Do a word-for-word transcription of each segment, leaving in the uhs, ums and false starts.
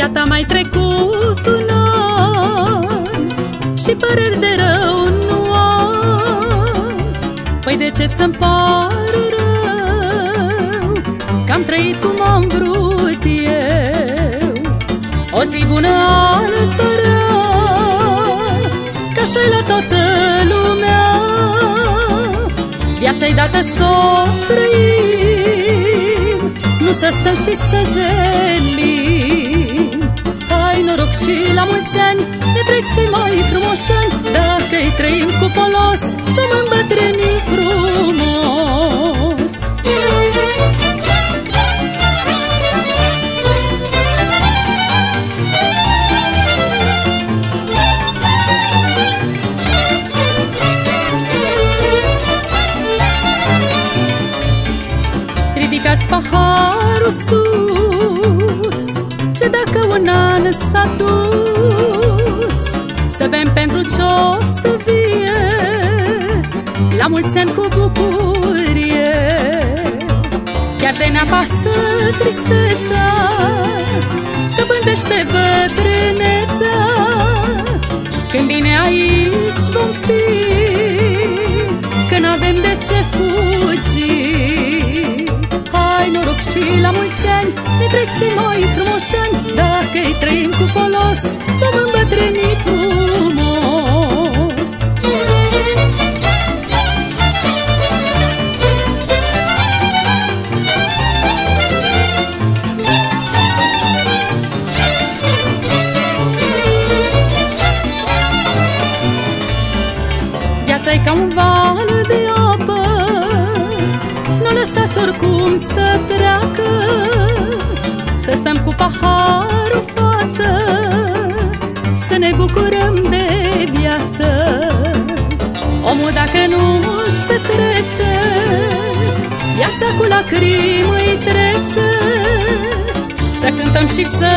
Iată mai trecut un an și păreri de rău nu am. Păi de ce să-mi pară rău că-am trăit cum am vrut eu? O zi bună, altă rea, că așa-i la toată lumea. Viața-i dată s-o trăim, nu să stăm și să jelim. Hai noroc și la mulți ani, ne trec cei mai frumoși ani. Dacă-i trăim cu folos, vom îmbătrâni frumos. Ridicați paharul sus, ce dacă un an s-a dus, să bem pentru ce-o să vie, la mulți ani cu bucurie. Chiar de ne apasă tristețea, că pândește bătrânețea, când bine aici vom fi, că n-avem de ce fugi. Hai noroc și la mulți ani, ne trec cei mai frumoși ani. Dacă-i trăim cu folos, vom îmbătrâni frumos. Viața-i ca un val de apă, n-o lăsați oricum să treacă. Să stăm cu paharul față, să ne bucurăm de viață. Omul dacă nu își petrece, viața cu lacrimi îi trece. Să cântăm și să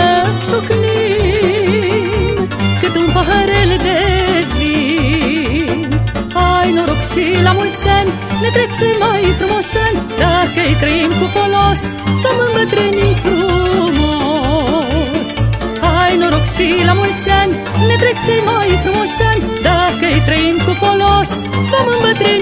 ciocnim cât un paharel de vin. Hai noroc și la mulți ani, ne trec cei mai frumoși ani. Dacă-i trăim cu folos, vom îmbătrâni frumos. Hai noroc și la mulți ani, ne trec cei mai frumoși ani. Dacă-i trăim cu folos, vom îmbătrâni